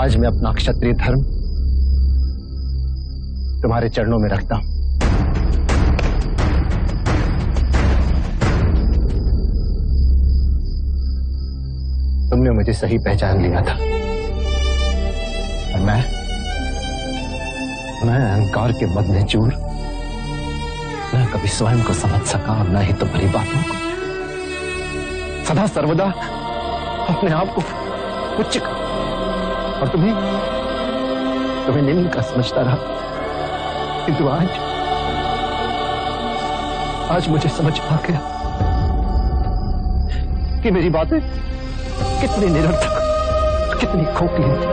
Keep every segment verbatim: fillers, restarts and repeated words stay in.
आज मैं अपना क्षत्रिय धर्म तुम्हारे चरणों में रखता हूं। तुमने मुझे सही पहचान लिया था और मैं मैं अहंकार के मद में चूर न कभी स्वयं को समझ सका और न ही तुम्हारी बातों को। सदा सर्वदा अपने आप को उच्च और तुम्हें तुम्हें निम्न का समझता रहा, किंतु आज आज मुझे समझ आ गया कि मेरी बातें कितनी निरर्थक, कितनी खोखली थी।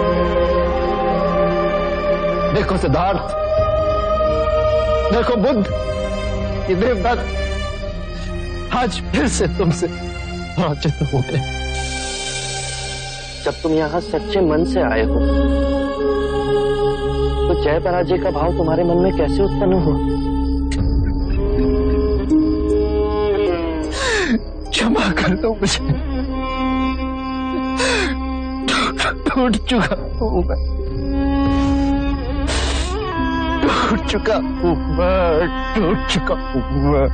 देखो सिद्धार्थ, देखो बुद्ध, ये देवदत्त आज फिर से तुमसे पराजित हो गए। जब तुम यहाँ सच्चे मन से आए हो तो जय पराजय का भाव तुम्हारे मन में कैसे उत्पन्न हुआ? क्षमा कर दो मुझे, टूट चुका हूं मैं, टूट चुका हूं मैं, टूट चुका हूं मैं।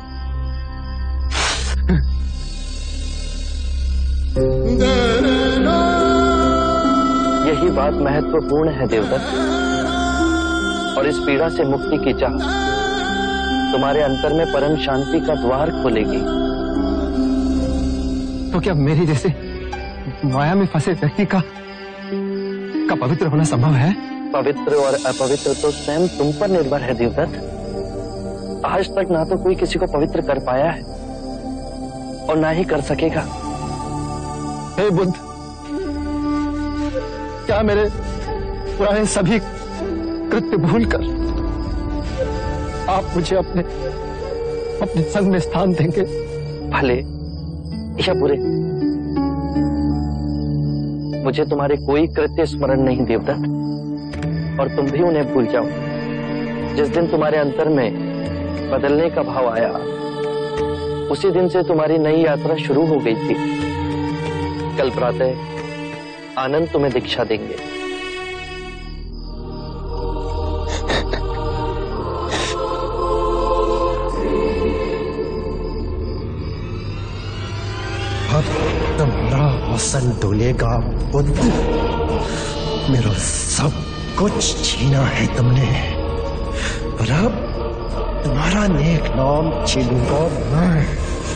यही बात महत्वपूर्ण है देवदत्त, और इस पीड़ा से मुक्ति की चाह तुम्हारे अंतर में परम शांति का द्वार खोलेगी। तो क्या मेरी जैसे माया में फंसे व्यक्ति का का पवित्र होना संभव है? पवित्र और अपवित्र तो स्वयं तुम पर निर्भर है देवदत्त। आज तक ना तो कोई किसी को पवित्र कर पाया है और ना ही कर सकेगा। हे बुद्ध, क्या मेरे पुराने सभी कृत्य भूलकर आप मुझे अपने अपने संग में स्थान देंगे? भले या बुरे, मुझे तुम्हारे कोई कृत्य स्मरण नहीं देवदत्त, और तुम भी उन्हें भूल जाओ। जिस दिन तुम्हारे अंतर में बदलने का भाव आया, उसी दिन से तुम्हारी नई यात्रा शुरू हो गई थी। कल प्रातः आनंद तुम्हें दीक्षा देंगे। अब तुम्हारा आसन डोलेगा बुद्ध। मेरा सब कुछ छीना है तुमने, और अब तुम्हारा नेक नाम छीनूंगा मैं।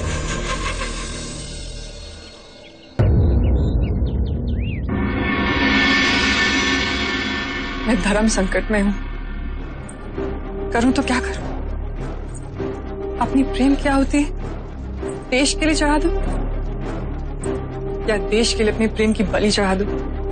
मैं धर्म संकट में हूं, करूं तो क्या करूं? अपनी प्रेम की आहुति देश के लिए चढ़ा दूं, या देश के लिए अपने प्रेम की बलि चढ़ा दूं?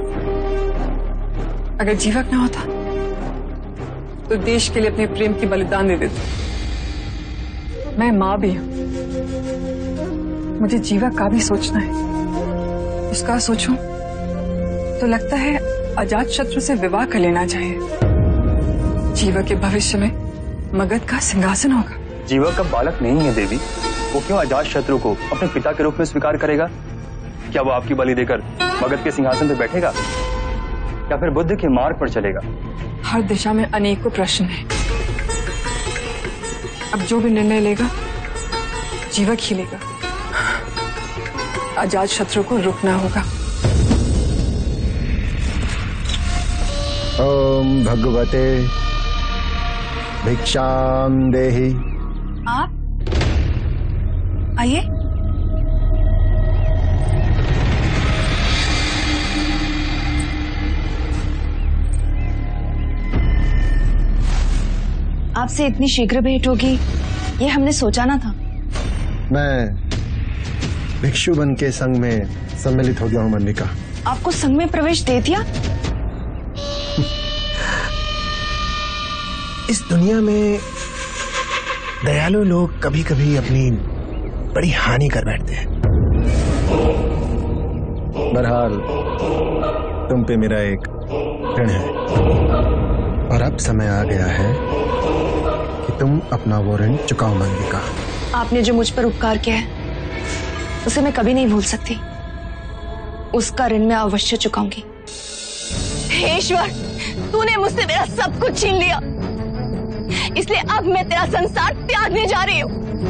अगर जीवक ना होता तो देश के लिए अपने प्रेम की बलिदान दे देती। मैं मां भी हूं, मुझे जीवक का भी सोचना है। उसका सोचूं तो लगता है अजात शत्रु से विवाह कर लेना चाहिए। जीवक के भविष्य में मगध का सिंहासन होगा। जीवक का बालक नहीं है देवी, वो क्यों अजात शत्रु को अपने पिता के रूप में स्वीकार करेगा? क्या वो आपकी बलि देकर मगध के सिंहासन पर बैठेगा, या फिर बुद्ध के मार्ग पर चलेगा? हर दिशा में अनेकों प्रश्न हैं। अब जो भी निर्णय लेगा जीवक ही लेगा। अजात शत्रु को रुकना होगा। ओम भगवते भिक्षाम देहि। आप आइए। आपसे इतनी शीघ्र भेंट होगी ये हमने सोचा ना था। मैं भिक्षु बन के संघ में सम्मिलित हो गया हूं मल्लिका। आपको संघ में प्रवेश दे दिया? इस दुनिया में दयालु लोग कभी कभी अपनी बड़ी हानि कर बैठते हैं। बहरहाल तुम पे मेरा एक ऋण है, और अब समय आ गया है कि तुम अपना वो ऋण चुकाओ मल्लिका। आपने जो मुझ पर उपकार किया है उसे मैं कभी नहीं भूल सकती। उसका ऋण मैं अवश्य चुकाऊंगी। हे ईश्वर, तूने मुझसे मेरा सब कुछ छीन लिया, इसलिए अब मैं तेरा संसार त्यागने जा रही हूँ।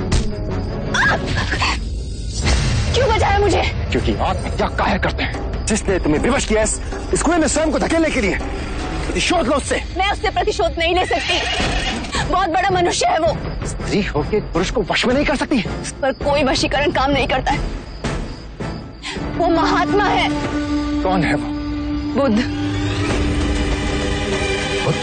क्यों बचाया मुझे? क्योंकि आत्महत्या काहे करते हैं? जिसने तुम्हें विवश किया इस, इस कुएं में स्वयं को धकेलने के लिए, प्रतिशोध लो उससे। मैं उससे प्रतिशोध नहीं ले सकती, बहुत बड़ा मनुष्य है वो। स्त्री होकर पुरुष को वश में नहीं कर सकती। उस पर कोई वशीकरण काम नहीं करता है। वो महात्मा है। कौन है वो? बुद्ध। बुद्ध?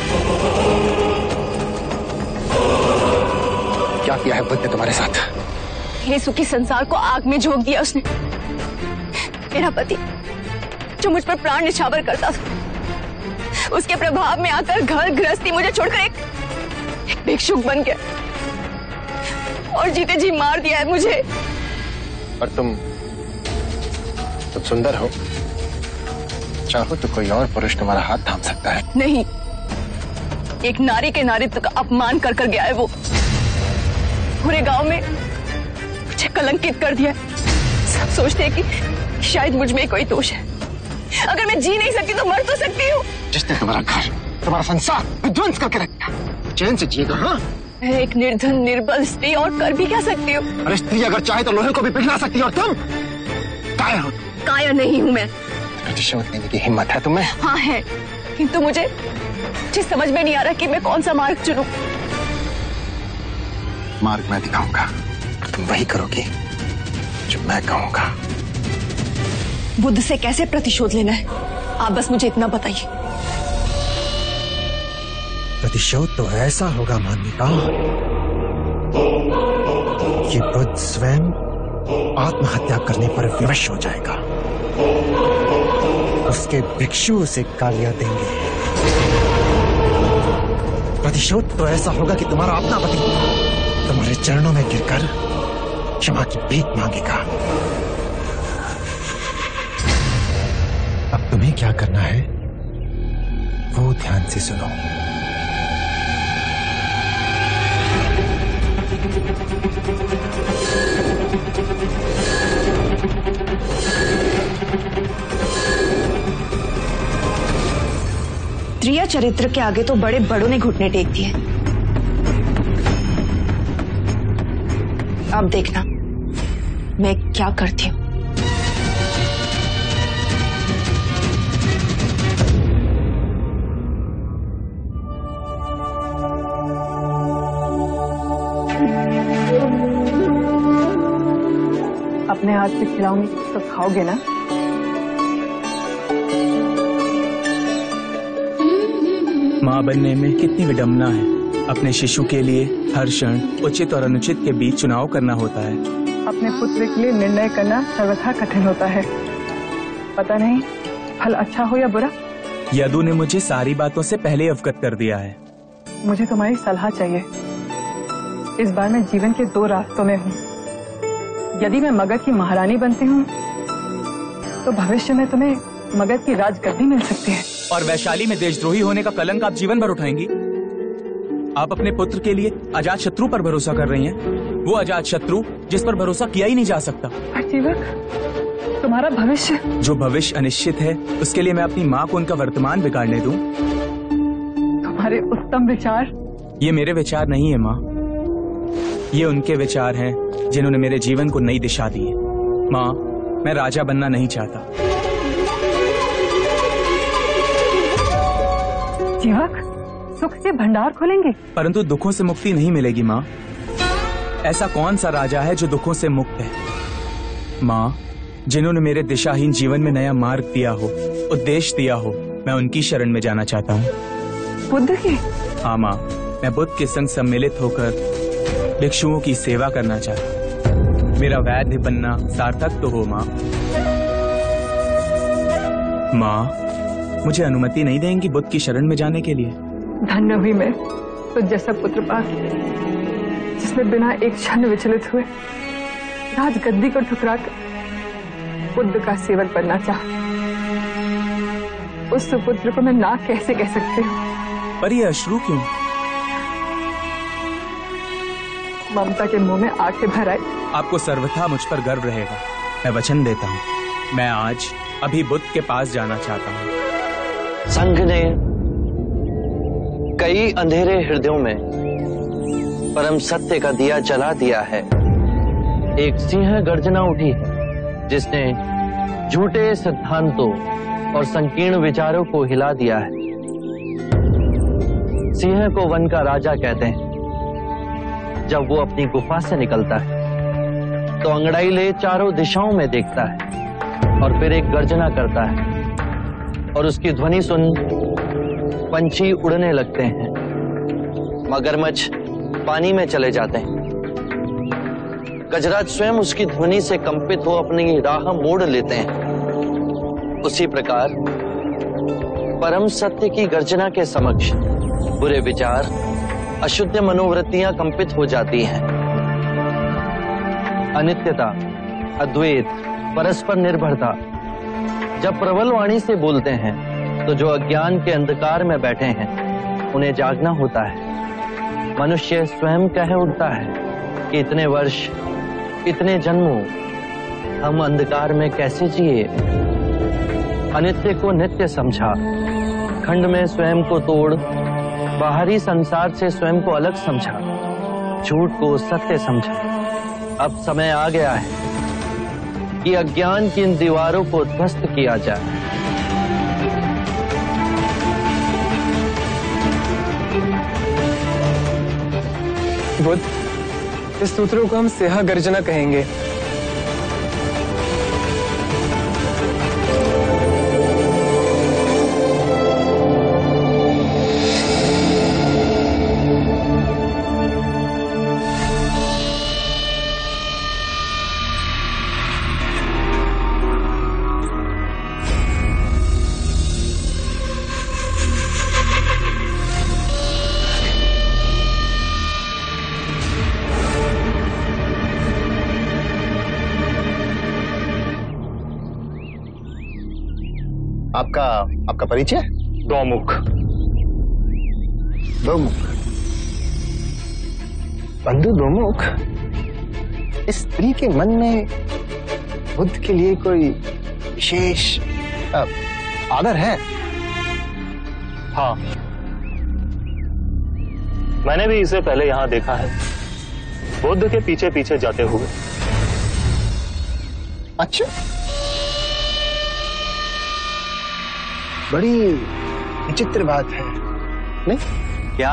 क्या किया है बुद्ध ने तुम्हारे साथ? ये सुखी संसार को आग में झोंक दिया उसने। मेरा पति जो मुझ पर प्राण निछावर करता था, उसके प्रभाव में आकर घर गृहस्थी मुझे छोड़कर एक, एक भिक्षुक बन गया और जीते जी मार दिया है मुझे। पर तुम तुम सुंदर हो, चाहो तो कोई और पुरुष तुम्हारा हाथ थाम सकता है। नहीं, एक नारी के नारित्व का अपमान कर कर गया है वो। पूरे गांव में मुझे कलंकित कर दिया। सब सोचते हैं कि शायद मुझ में कोई दोष है। अगर मैं जी नहीं सकती तो मर तो सकती हूँ। जिसने तुम्हारा घर, तुम्हारा संसार विध्वंस करके रखा, चैन से जिएगा? हाँ, मैं एक निर्धन निर्बल स्त्री और कर भी क्या सकती हूँ? अरे स्त्री अगर चाहे तो लोहे को भी पिघला सकती है, और तुम कायर हो। कायर नहीं हूँ मैं। प्रतिशोध लेने की हिम्मत है तुम्हें? हाँ है, किंतु मुझे मुझे समझ में नहीं आ रहा कि मैं कौन सा मार्ग चुनूं। मार्ग मैं दिखाऊंगा, तुम वही करोगी जो मैं कहूंगा। बुद्ध से कैसे प्रतिशोध लेना है, आप बस मुझे इतना बताइए। प्रतिशोध तो ऐसा होगा मान्यता कि बुद्ध स्वयं आत्महत्या करने पर विवश हो जाएगा। उसके भिक्षु उसे गालियां देंगे। प्रतिशोध तो ऐसा होगा कि तुम्हारा अपना पति तुम्हारे चरणों में गिरकर क्षमा की भीख मांगेगा। अब तुम्हें क्या करना है वो ध्यान से सुनो। त्रिया चरित्र के आगे तो बड़े बड़ों ने घुटने टेक दिए। अब देखना मैं क्या करती हूँ। अपने हाथ से खिलाऊंगी तो खाओगे ना? माँ बनने में कितनी विडंबना है। अपने शिशु के लिए हर क्षण उचित और अनुचित के बीच चुनाव करना होता है। अपने पुत्र के लिए निर्णय करना सर्वथा कठिन होता है। पता नहीं फल अच्छा हो या बुरा। यदु ने मुझे सारी बातों से पहले अवगत कर दिया है। मुझे तुम्हारी सलाह चाहिए। इस बार मैं जीवन के दो रास्तों में हूँ। यदि मैं मगध की महारानी बनती हूँ तो भविष्य में तुम्हें मगध की राजगद्दी मिल सकती है। और वैशाली में देशद्रोही होने का कलंक आप जीवन भर उठाएंगी। आप अपने पुत्र के लिए अजात शत्रु पर भरोसा कर रही हैं। वो अजात शत्रु जिस पर भरोसा किया ही नहीं जा सकता। जीवक, तुम्हारा भविष्य? जो भविष्य अनिश्चित है उसके लिए मैं अपनी माँ को उनका वर्तमान बिगाड़ने दूं? तुम्हारे उत्तम विचार? ये मेरे विचार नहीं है माँ, ये उनके विचार हैं जिन्होंने मेरे जीवन को नई दिशा दी है। माँ, मैं राजा बनना नहीं चाहता। जीवक, सुख के भंडार खोलेंगे परंतु दुखों से मुक्ति नहीं मिलेगी माँ। ऐसा कौन सा राजा है जो दुखों से मुक्त है? माँ, जिन्होंने मेरे दिशाहीन जीवन में नया मार्ग दिया हो, उद्देश्य दिया हो, मैं उनकी शरण में जाना चाहता हूँ। बुद्ध की? हाँ माँ, मैं बुद्ध के संग सम्मिलित होकर भिक्षुओं की सेवा करना चाहता हूँ। मेरा वैद्य बनना सार्थक तो हो माँ। माँ, मुझे अनुमति नहीं देंगी बुद्ध की शरण में जाने के लिए? धन्य हुई मैं तो जैसा पुत्र पास जिसने बिना एक क्षण विचलित हुए राजगद्दी को ठुकरा कर बुद्ध का सेवक बनना चाहा। उस सुपुत्र को मैं ना कैसे कह सकती हूँ? पर ये अश्रु क्यों? ममता के मुंह में आंखें भर आई। आपको सर्वथा मुझ पर गर्व रहेगा। मैं वचन देता हूँ, मैं आज अभी बुद्ध के पास जाना चाहता हूँ। संघ ने कई अंधेरे हृदयों में परम सत्य का दिया जला दिया है। एक सिंह गर्जना उठी है जिसने झूठे सिद्धांतों और संकीर्ण विचारों को हिला दिया है। सिंह को वन का राजा कहते हैं। जब वो अपनी गुफा से निकलता है तो अंगड़ाई ले चारों दिशाओं में देखता है और फिर एक गर्जना करता है और उसकी ध्वनि सुन पंछी उड़ने लगते हैं, मगरमच्छ पानी में चले जाते हैं। गजराज स्वयं उसकी ध्वनि से कंपित हो अपनी राह मोड़ लेते हैं। उसी प्रकार परम सत्य की गर्जना के समक्ष बुरे विचार, अशुद्ध मनोवृत्तियां कंपित हो जाती हैं। अनित्यता, अद्वैत, परस्पर निर्भरता जब प्रबल वाणी से बोलते हैं तो जो अज्ञान के अंधकार में बैठे हैं उन्हें जागना होता है। मनुष्य स्वयं कह उठता है कि इतने वर्ष, इतने जन्मों हम अंधकार में कैसे जिए। अनित्य को नित्य समझा, खंड में स्वयं को तोड़, बाहरी संसार से स्वयं को अलग समझा, झूठ को सत्य समझा। अब समय आ गया है कि अज्ञान की इन दीवारों को ध्वस्त किया जाए। बुद्ध, इस सूत्रों को हम सिंह गर्जना कहेंगे। आपका आपका परिचय? दौमुख। दोमुख। बंधु दोमुख, इस स्त्री के मन में बुद्ध के लिए कोई विशेष आदर है? हाँ, मैंने भी इसे पहले यहां देखा है, बुद्ध के पीछे पीछे जाते हुए। अच्छा, बड़ी विचित्र बात है, नहीं? क्या?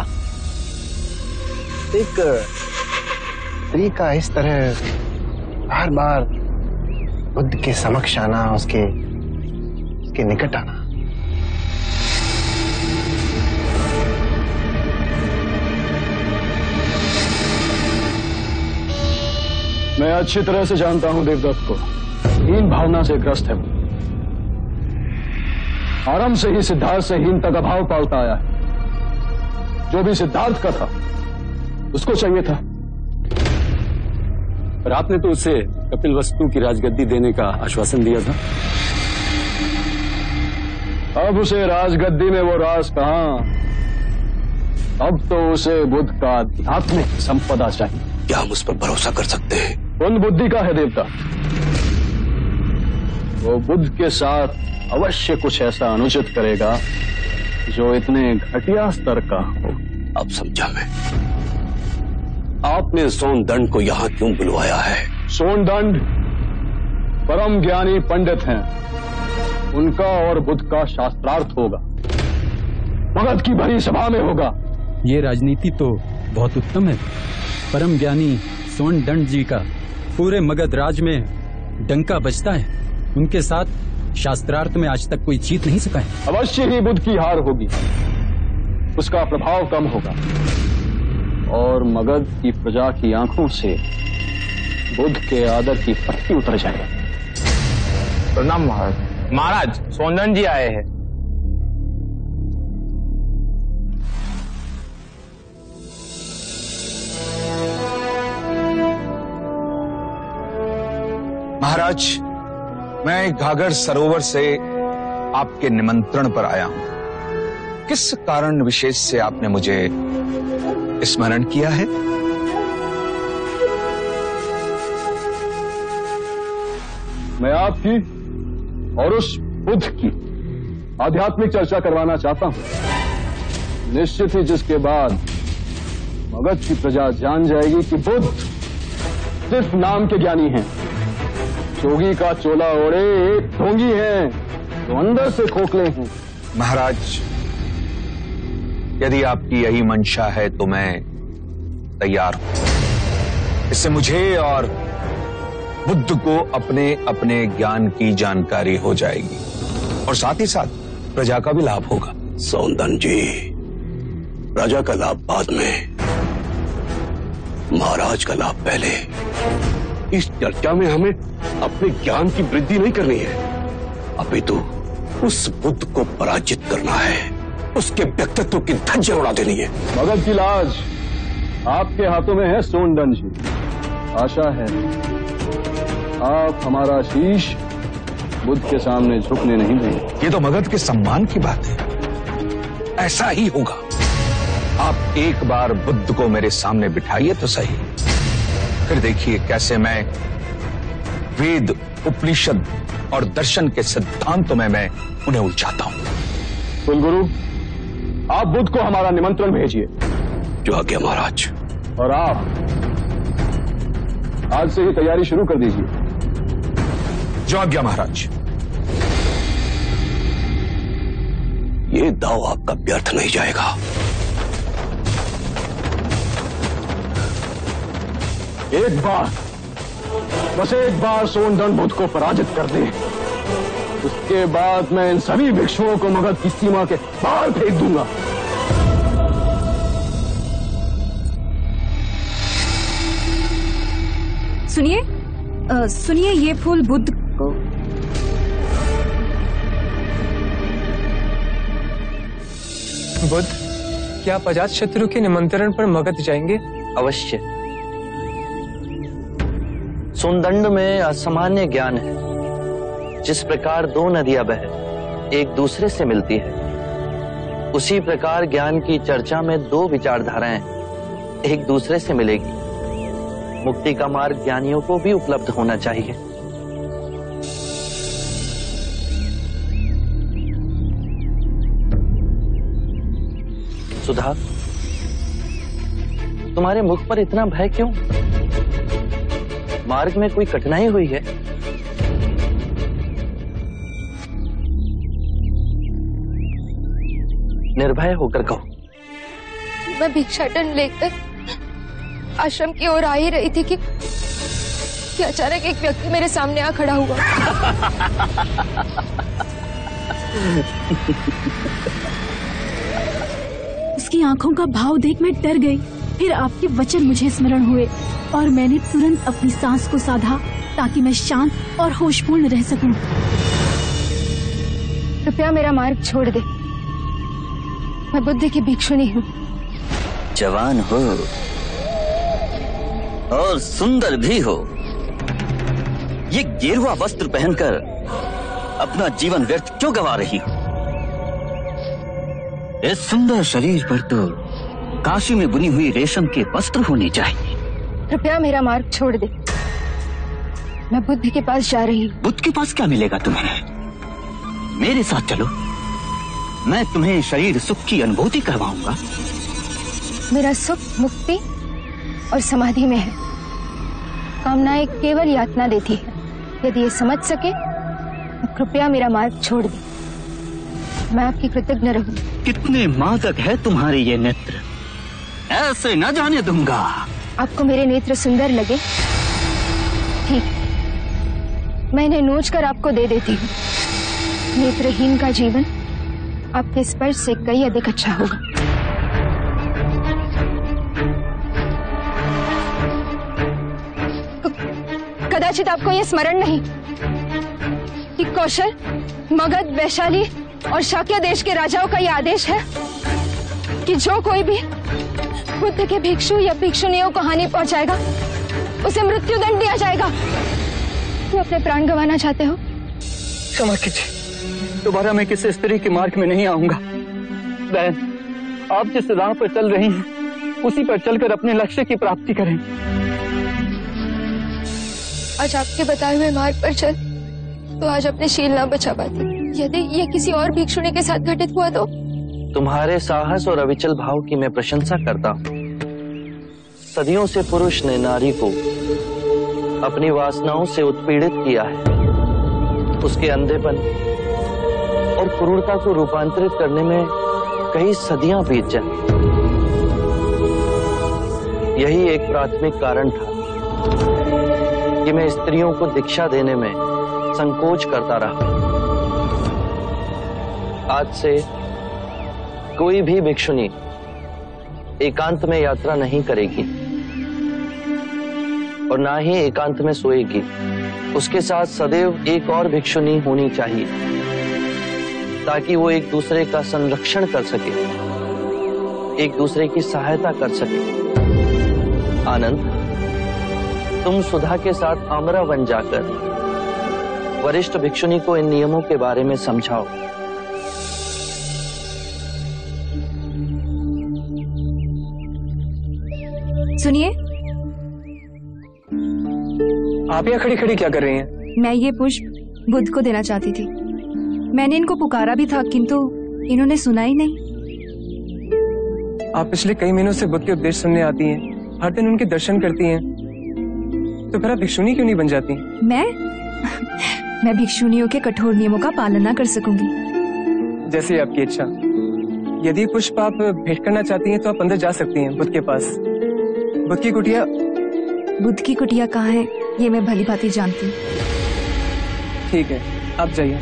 एक स्त्री का इस तरह बार बार बुद्ध के समक्ष आना, उसके उसके निकट आना। मैं अच्छी तरह से जानता हूं देवदत्त को। हीन भावना से ग्रस्त है वो। आरंभ से ही सिद्धार्थ से हीनता का भाव पालता आया है। जो भी सिद्धार्थ का था उसको चाहिए था। पर आपने तो उसे कपिलवस्तु की राजगद्दी देने का आश्वासन दिया था। अब उसे राजगद्दी में वो राज कहां, अब तो उसे बुद्ध का आध्यात्मिक संपदा चाहिए। क्या हम उस पर भरोसा कर सकते हैं? बुद्ध बुद्धि का है देवता। वो बुद्ध के साथ अवश्य कुछ ऐसा अनुचित करेगा जो इतने घटिया स्तर का हो। अब समझा मैं। आपने सोनदंड को यहाँ क्यों बुलवाया है? सोनदंड परम ज्ञानी पंडित हैं। उनका और बुद्ध का शास्त्रार्थ होगा, मगध की भरी सभा में होगा। ये राजनीति तो बहुत उत्तम है। परम ज्ञानी सोनदंड जी का पूरे मगध राज में डंका बजता है। उनके साथ शास्त्रार्थ में आज तक कोई जीत नहीं सका है। अवश्य ही बुद्ध की हार होगी, उसका प्रभाव कम होगा और मगध की प्रजा की आंखों से बुद्ध के आदर की पट्टी उतर जाएगी। प्रणाम महाराज। महाराज, सोनदंड जी आए हैं। महाराज, मैं घाघर सरोवर से आपके निमंत्रण पर आया हूं। किस कारण विशेष से आपने मुझे स्मरण किया है? मैं आपकी और उस बुद्ध की आध्यात्मिक चर्चा करवाना चाहता हूं। निश्चित ही जिसके बाद मगध की प्रजा जान जाएगी कि बुद्ध सिर्फ नाम के ज्ञानी हैं, जोगी का चोला ओढ़े एक ढोंगी हैं, तो अंदर से खोखले हैं। महाराज, यदि आपकी यही मंशा है तो मैं तैयार हूं। इससे मुझे और बुद्ध को अपने अपने ज्ञान की जानकारी हो जाएगी और साथ ही साथ प्रजा का भी लाभ होगा। सौंदन जी, प्रजा का लाभ बाद में, महाराज का लाभ पहले। इस चर्चा में हमें अपने ज्ञान की वृद्धि नहीं करनी है, अपितु उस बुद्ध को पराजित करना है, उसके व्यक्तित्व की धज्जियां उड़ा देनी है। मगध की लाज आपके हाथों में है सोनदन जी। आशा है आप हमारा शीश बुद्ध के सामने झुकने नहीं देंगे। ये तो मगध के सम्मान की बात है, ऐसा ही होगा। आप एक बार बुद्ध को मेरे सामने बिठाइए तो सही, फिर देखिए कैसे मैं वेद, उपनिषद और दर्शन के सिद्धांतों में मैं उन्हें उलझाता हूं। कुलगुरु, आप बुद्ध को हमारा निमंत्रण भेजिए। जो आज्ञा महाराज। और आप आज से ही तैयारी शुरू कर दीजिए। जो आज्ञा महाराज। ये दाव आपका व्यर्थ नहीं जाएगा। एक बार, बस एक बार सोनदन बुद्ध को पराजित कर दे, उसके बाद मैं इन सभी भिक्षुओं को मगध की सीमा के बाहर फेंक दूंगा। सुनिए, अ, सुनिए, ये फूल बुद्ध को। बुद्ध, क्या आप अजात शत्रु के निमंत्रण पर मगध जाएंगे? अवश्य। सुनदंड में असामान्य ज्ञान है। जिस प्रकार दो नदियां बह एक दूसरे से मिलती है, उसी प्रकार ज्ञान की चर्चा में दो विचारधाराएं एक दूसरे से मिलेगी। मुक्ति का मार्ग ज्ञानियों को भी उपलब्ध होना चाहिए। सुधा, तुम्हारे मुख पर इतना भय क्यों? मार्ग में कोई कठिनाई हुई है? निर्भय होकर कहो। मैं भिक्षाटन लेकर आश्रम की ओर आ ही रही थी कि, कि अचानक एक व्यक्ति मेरे सामने आ खड़ा हुआ। उसकी आंखों का भाव देख मैं डर गई। फिर आपके वचन मुझे स्मरण हुए और मैंने तुरंत अपनी सांस को साधा ताकि मैं शांत और होशपूर्ण रह सकूं। कृपया मेरा मार्ग छोड़ दे। मैं बुद्ध की भिक्षुनी हूँ। जवान हो और सुंदर भी हो, ये गेरुआ वस्त्र पहनकर अपना जीवन व्यर्थ क्यों गवा रही हो? इस सुंदर शरीर पर तो काशी में बुनी हुई रेशम के वस्त्र होने चाहिए। कृपया मेरा मार्ग छोड़ दे। मैं बुद्ध के पास जा रही हूँ। बुद्ध के पास क्या मिलेगा तुम्हें? मेरे साथ चलो, मैं तुम्हें शरीर सुख की अनुभूति करवाऊंगा। मेरा सुख मुक्ति और समाधि में है। कामनाएं केवल यातना देती है। यदि ये समझ सके तो कृपया मेरा मार्ग छोड़ दे। मैं आपकी कृतज्ञ रहूंगी। कितने मादक है तुम्हारे ये नेत्र, ऐसे न जाने दूंगा। आपको मेरे नेत्र सुंदर लगे? ठीक, मैं इन्हें नोच कर आपको दे देती हूँ। नेत्रहीन का जीवन आपके स्पर्श से कई अधिक अच्छा होगा। कदाचित आपको यह स्मरण नहीं कि कौशल, मगध, वैशाली और शाक्य देश के राजाओं का यह आदेश है कि जो कोई भी बुद्ध के भिक्षु या भिक्षुनियों को हानि पहुंचाएगा उसे मृत्यु दंड दिया जाएगा। तुम अपने प्राण गंवाना चाहते हो? क्षमा कीजिए, दोबारा मैं किसी स्त्री के मार्ग में नहीं आऊंगा। बहन, आप जिस राह पर चल रही हैं, उसी पर चलकर अपने लक्ष्य की प्राप्ति करें। आज आपके बताए हुए मार्ग पर चल तो आज अपने शील ना बचा पाती। यदि ये किसी और भिक्षुणी के साथ घटित हुआ तो? तुम्हारे साहस और अविचल भाव की मैं प्रशंसा करता हूँ। सदियों से पुरुष ने नारी को अपनी वासनाओं से उत्पीड़ित किया है। उसके अंधेपन और क्रूरता को रूपांतरित करने में कई सदियां बीत जाए। यही एक प्राथमिक कारण था कि मैं स्त्रियों को दीक्षा देने में संकोच करता रहा। आज से कोई भी भिक्षुणी एकांत में यात्रा नहीं करेगी और ना ही एकांत में सोएगी। उसके साथ सदैव एक और भिक्षुणी होनी चाहिए ताकि वो एक दूसरे का संरक्षण कर सके, एक दूसरे की सहायता कर सके। आनंद, तुम सुधा के साथ आमरा वन जाकर वरिष्ठ भिक्षुणी को इन नियमों के बारे में समझाओ। सुनिए, आप यहाँ खड़ी खड़ी क्या कर रही हैं? मैं ये पुष्प बुद्ध को देना चाहती थी। मैंने इनको पुकारा भी था किंतु इन्होंने सुना ही नहीं। आप पिछले कई महीनों से बुद्ध के उपदेश सुनने आती हैं, हर दिन उनके दर्शन करती हैं, तो फिर आप भिक्षुणी क्यों नहीं बन जाती? मैं मैं भिक्षुणियों के कठोर नियमों का पालन ना कर सकूंगी। जैसे आपकी इच्छा। यदि पुष्प आप भेंट करना चाहती हैं तो आप अंदर जा सकती हैं बुद्ध के पास। बुद्ध की कुटिया बुद्ध की कुटिया कहाँ है ये मैं भली भांति जानती हूँ। ठीक है, आप जाइए।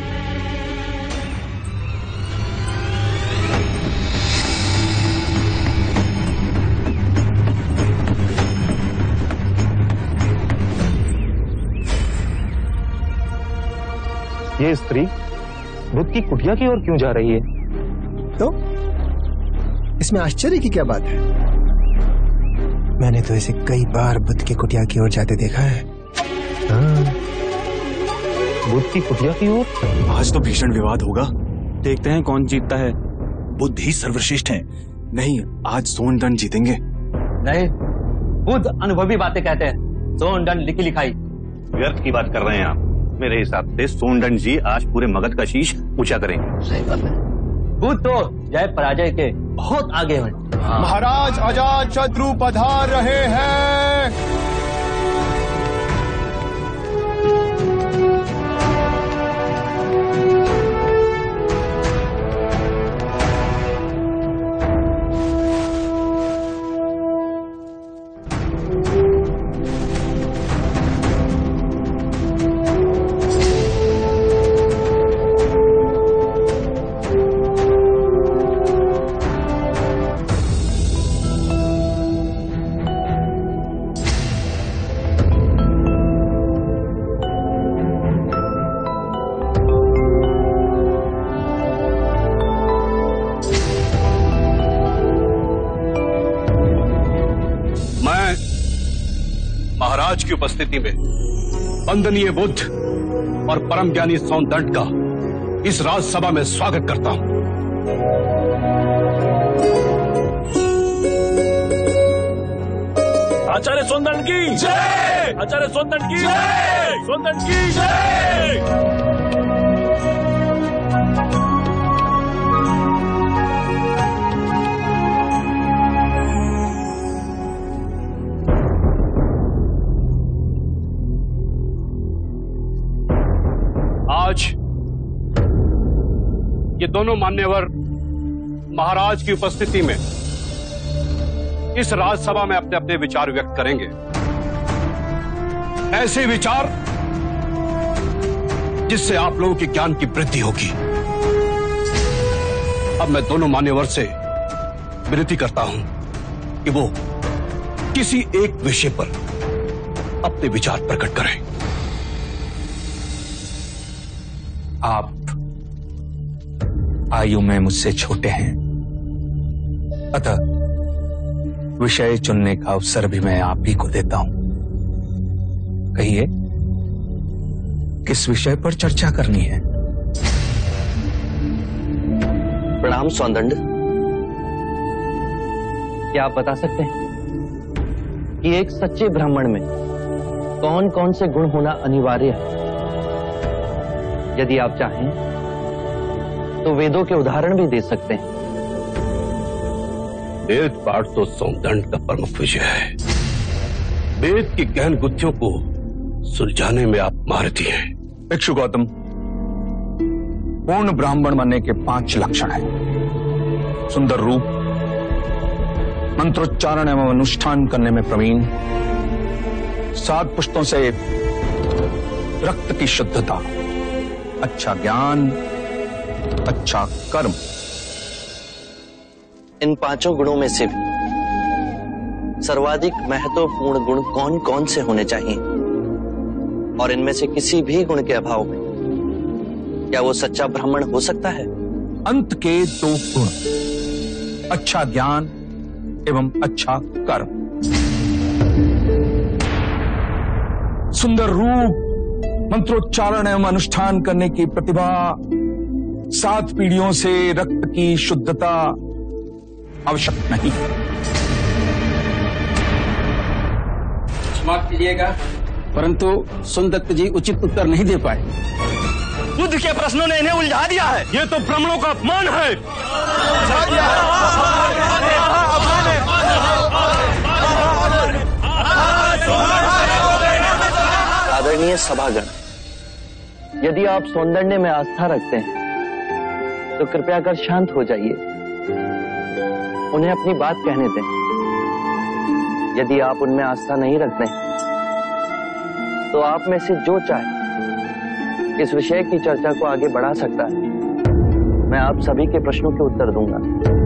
ये स्त्री बुद्ध की कुटिया की ओर क्यों जा रही है? तो इसमें आश्चर्य की क्या बात है? मैंने तो इसे कई बार बुद्ध की कुटिया की ओर जाते देखा है। हाँ, बुद्ध की कुटिया की ओर। आज तो भीषण विवाद होगा, देखते हैं कौन जीतता है। बुद्ध ही सर्वश्रेष्ठ हैं। नहीं, आज सोन दंड जीतेंगे। नहीं, बुद्ध अनुभवी बातें कहते हैं, सोन दंड लिखी लिखाई। व्यर्थ की बात कर रहे हैं आप। मेरे हिसाब से सोनदंड जी आज पूरे मगध का शीश ऊंचा करेंगे। सही बात है। बुद्ध तो जय पराजय के बहुत आगे हैं। हाँ। महाराज अजात शत्रु पधार रहे हैं। महाराज की उपस्थिति में वंदनीय बुद्ध और परम ज्ञानी सोनदंड का इस राजसभा में स्वागत करता हूं। आचार्य सोनदंड की जय! आचार्य सोनदंड की जय! सोनदंड की जय! आज ये दोनों मान्यवर महाराज की उपस्थिति में इस राजसभा में अपने अपने विचार व्यक्त करेंगे। ऐसे विचार जिससे आप लोगों के ज्ञान की वृद्धि होगी। अब मैं दोनों मान्यवर से विनती करता हूं कि वो किसी एक विषय पर अपने विचार प्रकट करें। आप आयु में मुझसे छोटे हैं, अतः विषय चुनने का अवसर भी मैं आप ही को देता हूं। कहिए, किस विषय पर चर्चा करनी है? प्रणाम सोनदंड। क्या आप बता सकते हैं कि एक सच्चे ब्राह्मण में कौन कौन से गुण होना अनिवार्य है? यदि आप चाहें तो वेदों के उदाहरण भी दे सकते हैं। वेद पाठ तो सौंदर्य का प्रमुख विषय है। वेद की गहन गुत्थियों को सुलझाने में आप माहिर हैं। भिक्षु गौतम, पूर्ण ब्राह्मण बनने के पांच लक्षण हैं। सुंदर रूप, मंत्रोच्चारण एवं अनुष्ठान करने में प्रवीण, सात पुष्टों से रक्त की शुद्धता, अच्छा ज्ञान, अच्छा कर्म। इन पांचों गुणों में से सर्वाधिक महत्वपूर्ण गुण कौन कौन से होने चाहिए, और इनमें से किसी भी गुण के अभाव में क्या वो सच्चा ब्राह्मण हो सकता है? अंत के दो गुण, अच्छा ज्ञान एवं अच्छा कर्म। सुंदर रूप, मंत्रोच्चारण एवं अनुष्ठान करने की प्रतिभा, सात पीढ़ियों से रक्त की शुद्धता आवश्यक नहीं। क्षमा कीजिएगा, परंतु सोनदत्त जी उचित उत्तर नहीं दे पाए। बुद्ध के प्रश्नों ने इन्हें उलझा दिया है। ये तो ब्राह्मणों का अपमान है। आदरणीय सभागण, यदि आप सौंदर्य में आस्था रखते हैं तो कृपया कर शांत हो जाइए, उन्हें अपनी बात कहने दें। यदि आप उनमें आस्था नहीं रखते हैं तो आप में से जो चाहे इस विषय की चर्चा को आगे बढ़ा सकता है। मैं आप सभी के प्रश्नों के उत्तर दूंगा।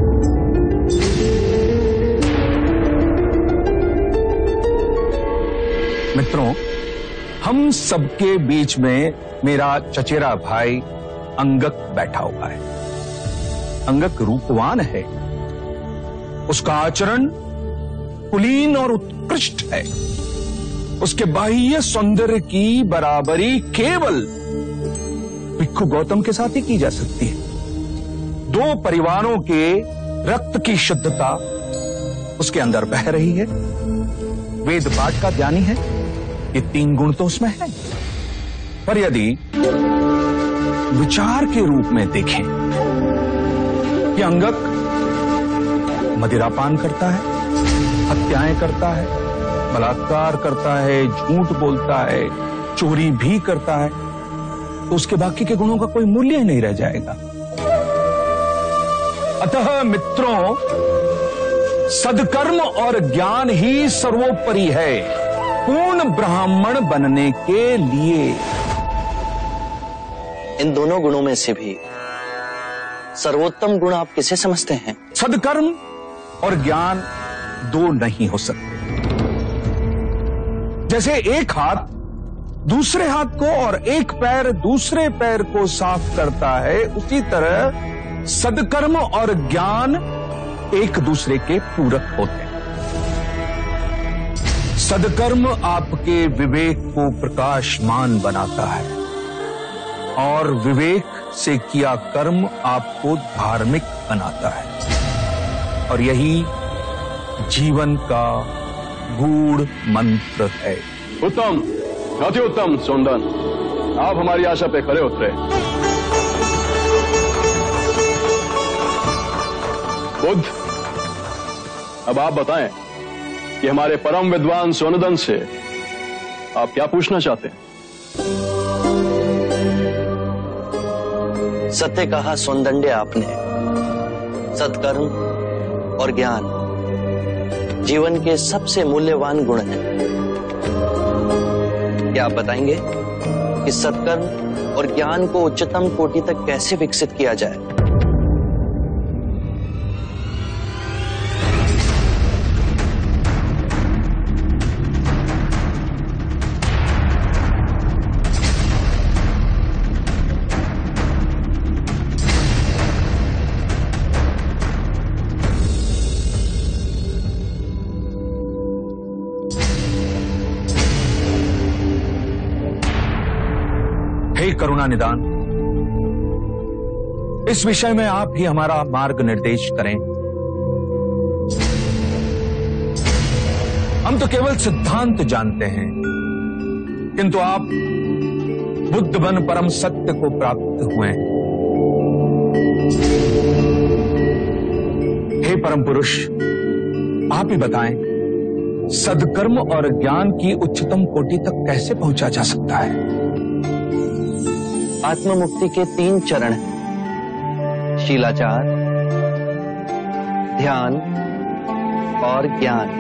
मित्रों, हम सबके बीच में मेरा चचेरा भाई अंगक बैठा हुआ है। अंगक रूपवान है, उसका आचरण कुलीन और उत्कृष्ट है। उसके बाह्य सौंदर्य की बराबरी केवल भिक्षु गौतम के साथ ही की जा सकती है। दो परिवारों के रक्त की शुद्धता उसके अंदर बह रही है, वेद पाठ का ज्ञानी है, ये तीन गुण तो उसमें है। पर यदि विचार के रूप में देखें कि अंगक मदिरापान करता है, हत्याएं करता है, बलात्कार करता है, झूठ बोलता है, चोरी भी करता है, तो उसके बाकी के गुणों का कोई मूल्य ही नहीं रह जाएगा। अतः मित्रों, सदकर्म और ज्ञान ही सर्वोपरि है पूर्ण ब्राह्मण बनने के लिए। इन दोनों गुणों में से भी सर्वोत्तम गुण आप किसे समझते हैं? सदकर्म और ज्ञान दो नहीं हो सकते। जैसे एक हाथ दूसरे हाथ को और एक पैर दूसरे पैर को साफ करता है, उसी तरह सदकर्म और ज्ञान एक दूसरे के पूरक होते हैं। सदकर्म आपके विवेक को प्रकाशमान बनाता है और विवेक से किया कर्म आपको धार्मिक बनाता है, और यही जीवन का गूढ़ मंत्र है। उत्तम, अति उत्तम सोंदन, आप हमारी आशा पे खरे उतरे। बुद्ध, अब आप बताएं कि हमारे परम विद्वान सोनदन से आप क्या पूछना चाहते हैं? सत्य कहा सौंदर्य आपने। सत्कर्म और ज्ञान जीवन के सबसे मूल्यवान गुण हैं। क्या आप बताएंगे कि सत्कर्म और ज्ञान को उच्चतम कोटि तक कैसे विकसित किया जाए? हे करुणा निदान, इस विषय में आप ही हमारा मार्ग निर्देश करें। हम तो केवल सिद्धांत जानते हैं, किंतु आप बुद्ध बन परम सत्य को प्राप्त हुए हैं। परम पुरुष, आप ही बताएं, सदकर्म और ज्ञान की उच्चतम कोटि तक कैसे पहुंचा जा सकता है? आत्म मुक्ति के तीन चरण हैं, शीलाचार, ध्यान और ज्ञान।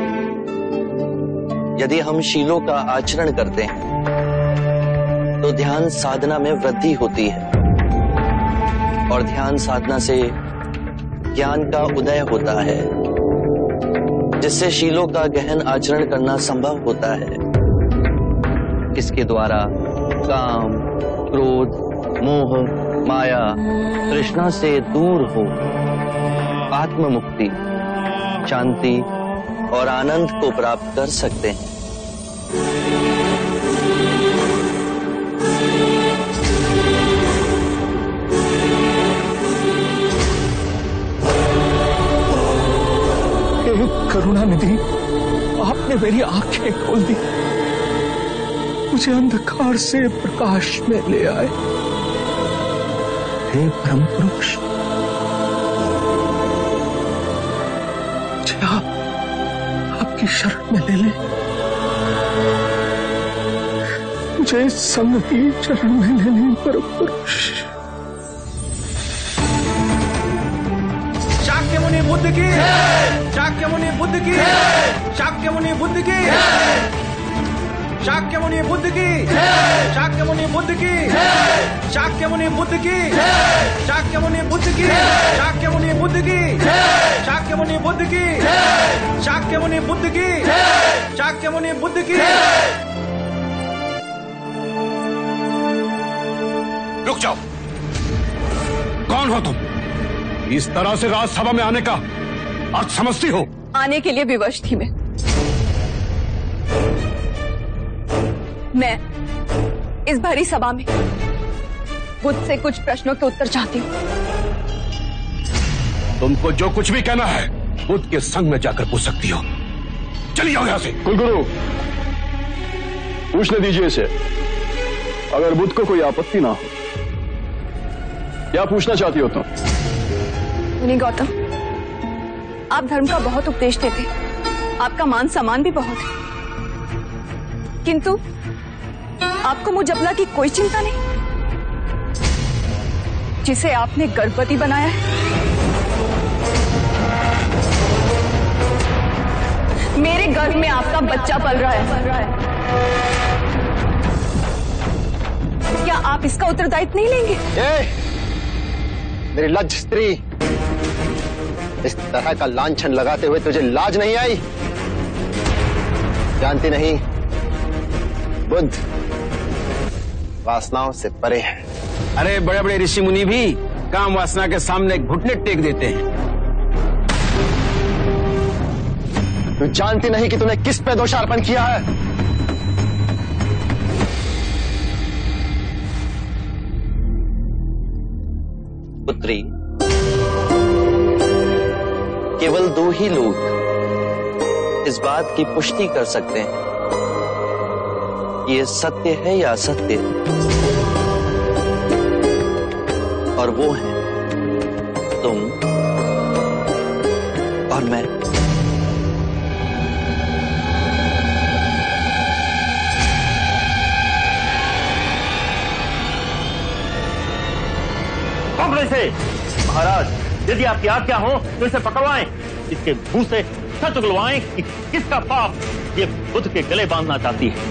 यदि हम शीलों का आचरण करते हैं तो ध्यान साधना में वृद्धि होती है और ध्यान साधना से ज्ञान का उदय होता है, जिससे शीलों का गहन आचरण करना संभव होता है। इसके द्वारा काम, क्रोध, मोह, माया, तृष्णा से दूर हो आत्म मुक्ति, शांति और आनंद को प्राप्त कर सकते हैं। करुणा निधि, आपने मेरी आंखें खोल दी, मुझे अंधकार से प्रकाश में ले आए। हे परम पुरुष, मुझे आप आपकी शरण में ले ले, मुझे संग की शरण में ले ले परम पुरुष। शाक्य मुनि बुद्ध की, शाक्य मुनि बुद्ध की, शाक्य मुनि बुद्ध की, शाक्य मुनि बुद्ध की, शाक्य मुनि बुद्ध की, शाक्य मुनि बुद्ध की, शाक्य मुनि बुद्ध की, शाक्य मुनि बुद्ध की, शाक्य मुनि बुद्ध की, शाक्य मुनि बुद्ध की, शाक्य मुनि बुद्ध की। रुक जाओ, कौन हो तुम? इस तरह से राजसभा में आने का अर्थ समझती हो? आने के लिए विवश थी मैं। मैं इस भरी सभा में बुद्ध से कुछ प्रश्नों के उत्तर चाहती हूँ। तुमको जो कुछ भी कहना है बुद्ध के संग में जाकर पूछ सकती हो। चलिए आओ यहां से। कुलगुरु, पूछने दीजिए इसे, अगर बुद्ध को कोई आपत्ति ना हो। क्या पूछना चाहती हो तुम? मुनि गौतम, आप धर्म का बहुत उपदेश देते, आपका मान सम्मान भी बहुत है, किंतु आपको मुझ जबला की कोई चिंता नहीं, जिसे आपने गर्भवती बनाया है। मेरे गर्भ में आपका बच्चा पल रहा है, क्या आप इसका उत्तरदायित्व नहीं लेंगे? ए, मेरी लज्ज स्त्री, इस तरह का लांछन लगाते हुए तुझे लाज नहीं आई? जानती नहीं, बुद्ध वासनाओं से परे है। अरे बड़े बड़े ऋषि मुनि भी काम वासना के सामने घुटने टेक देते हैं। तू जानती नहीं कि तूने किस पे दोषारोपण किया है? पुत्री, केवल दो ही लोग इस बात की पुष्टि कर सकते हैं ये सत्य है या असत्य है, और वो है तुम और मैं। पकड़ो इसे। महाराज, यदि आपकी आज्ञा हो तो इसे पकड़वाएं, इसके मुंह से सच उगलवाएं कि किसका पाप ये बुद्ध के गले बांधना चाहती है।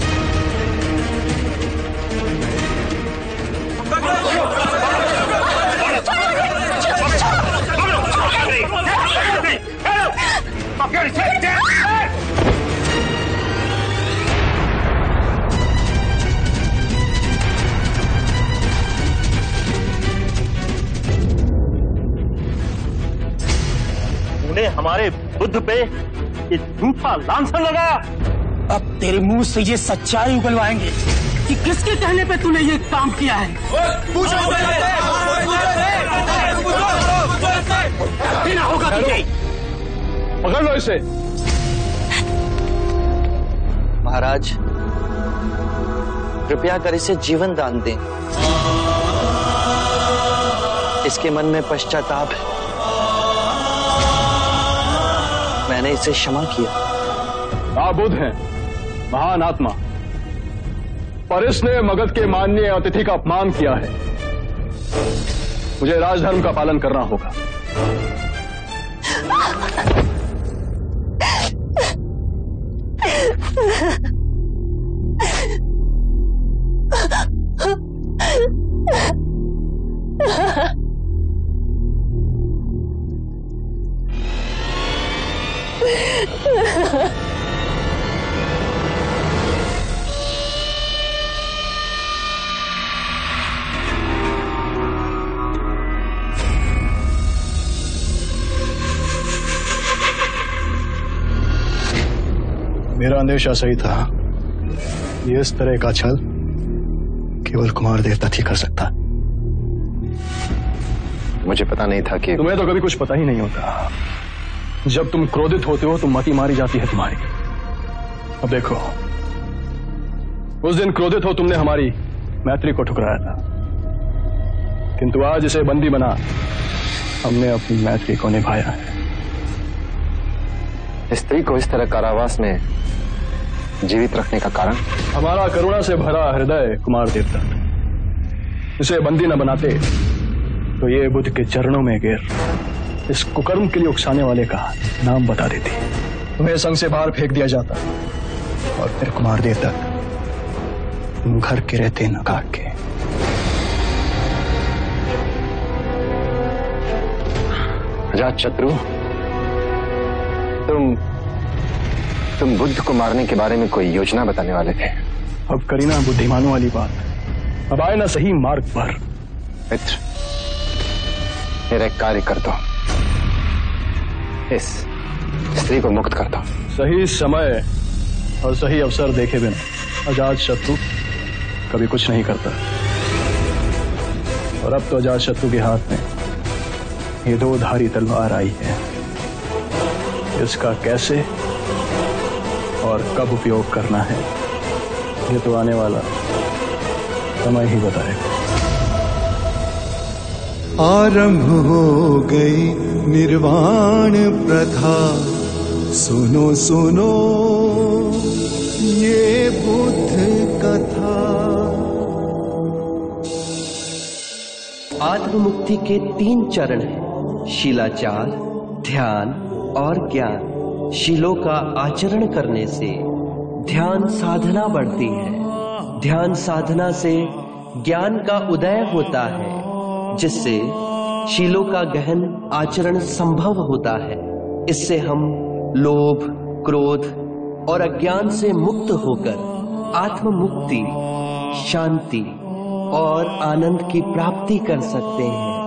उन्हें हमारे बुद्ध पे ये झूठा लांछन लगाया। अब तेरे मुंह से ये सच्चाई उगलवाएंगे कि किसके कहने पे तूने ये काम किया है। बिना होगा तुझे। पकड़ लो इसे। महाराज, कृपया कर इसे जीवन दान दें। इसके मन में पश्चाताप है। मैंने इसे क्षमा किया। आप बुद्ध हैं, महान आत्मा, पर इसने मगध के माननीय अतिथि का अपमान किया है। मुझे राजधर्म का पालन करना होगा। मेरा अंदेशा सही था। ये इस तरह का छल केवल कुमार देवता ही कर सकता। मुझे पता नहीं था कि तुम्हें तो कभी कुछ पता ही नहीं होता। जब तुम क्रोधित होते हो तो मति मारी जाती है तुम्हारी। अब देखो, उस दिन क्रोधित हो तुमने हमारी मैत्री को ठुकराया था, किंतु आज इसे बंदी बना हमने अपनी मैत्री को निभाया है। स्त्री को इस तरह कारावास में जीवित रखने का कारण? हमारा करुणा से भरा हृदय कुमार देवता। इसे बंदी न बनाते तो ये बुद्ध के चरणों में गिर इस कुकर्म के लिए उकसाने वाले का नाम बता देती। तुम्हें संग से बाहर फेंक दिया जाता और फिर कुमार देवता तुम घर के रहते न काट के। अजातशत्रु, तुम तुम बुद्ध को मारने के बारे में कोई योजना बताने वाले थे। अब करीना बुद्धिमानों वाली बात। अब आए ना सही मार्ग पर। मित्र, मेरा एक कार्य कर दो। इस स्त्री को मुक्त कर दो। सही समय और सही अवसर देखे बिना अजातशत्रु कभी कुछ नहीं करता। और अब तो अजातशत्रु के हाथ में ये दो धारी तलवार आई है। इसका कैसे और कब उपयोग करना है ये तो आने वाला समय ही बताएगा। आरंभ हो गई निर्वाण प्रथा, सुनो सुनो ये बुद्ध कथा। आत्ममुक्ति के तीन चरण हैं, शीलाचार, ध्यान और ज्ञान। शीलों का आचरण करने से ध्यान साधना बढ़ती है। ध्यान साधना से ज्ञान का उदय होता है, जिससे शीलों का गहन आचरण संभव होता है। इससे हम लोभ, क्रोध और अज्ञान से मुक्त होकर आत्म मुक्ति, शांति और आनंद की प्राप्ति कर सकते हैं।